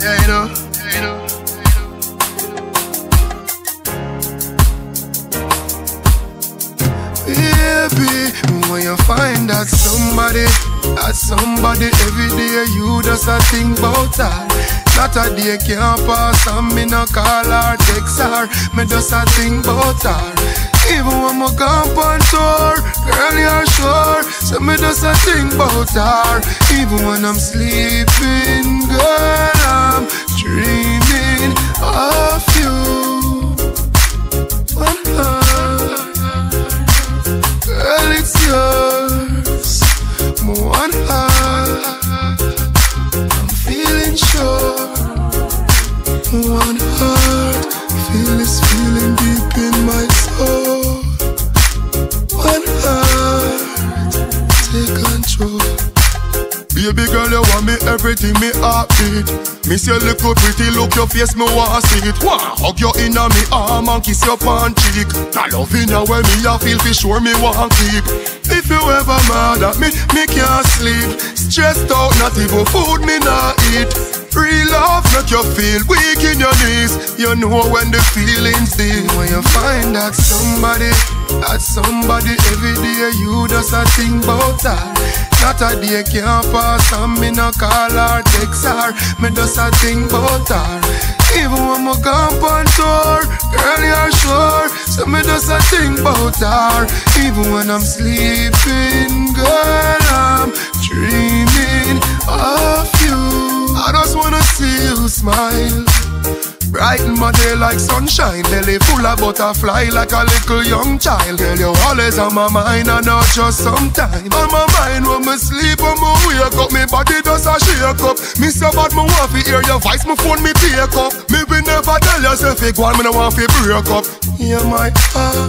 Yeah, you know. Baby, when you find that somebody every day you just a think about her. Not a day can't pass and me no call her, text her. Me just a think about her. Even when me gone on tour, girl you're sure. So me just a think about her. Even when I'm sleeping, girl I'm dreaming of you. One heart, girl it's yours. One heart, I'm feeling sure. One heart, feel this feeling deep in my soul. One heart, take control. Baby girl, you want me everything, me heartbeat. Miss your little pretty look, your face, me want see it. Hug you in a me arm and kiss your pan cheek. That loving you when me a feel for sure me want keep. If you ever mad at me can't sleep. Stressed out, not even food me not eat. Real love make you feel weak in your knees. You know when the feeling's deep. When you find that somebody every day you just a think about her. Not a day can't pass and me no call her, text her. Me just a think about her. Even when me gone on tour, girl you're sure. So me just a think about her. Even when I'm sleeping, girl I'm dreaming of you. I just wanna see you smile. Brighten my day like sunshine. Belly full of butterfly like a little young child. Girl, you always on my mind and not just sometime. On my mind when me sleep, when me wake up, me body does a shake up. Me so bad, me want to hear your voice, me phone me take up. Me will never tell yourself it go on, me no want to break up. Yeah, my heart,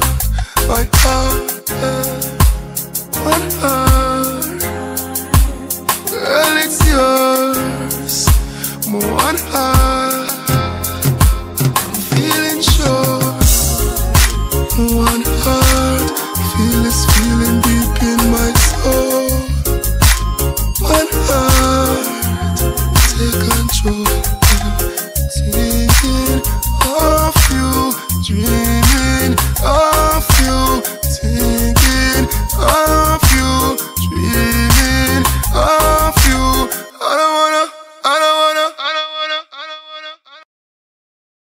one heart, girl, it's yours. One heart, feeling sure. One heart, feel this feeling deep in my soul. One heart, take control. Thinking of you, dreaming of you, thinking of